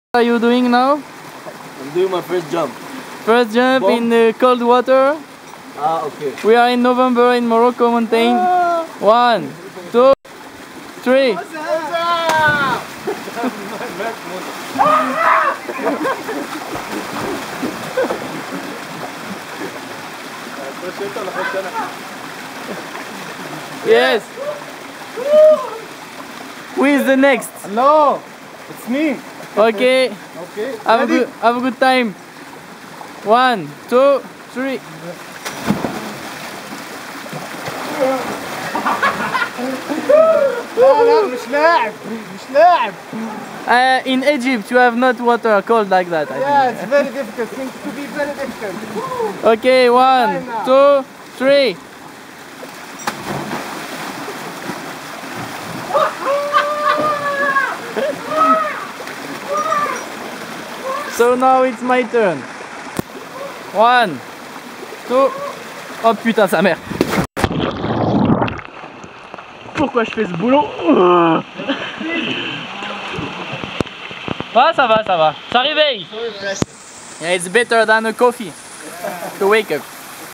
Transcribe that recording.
What are you doing now? I'm doing my first jump. First jump in the cold water. Ah, okay. We are in Novembre in Morocco mountain. 1, 2, 3. Yes. Who is the next? No, it's me. Okay. Okay. Have a good time. 1, 2, 3. لا مش لاعب مش لاعب. In Egypt, you have not water cold like that. Yeah, it's very difficult. Seems to be very difficult. Okay, 1, 2, 3. So now it's my turn. 1, 2. Oh putain, sa mère. Pourquoi je fais ce boulot? Ah, ça va, ça va. Ça réveille. Yeah, it's better than a coffee to wake up.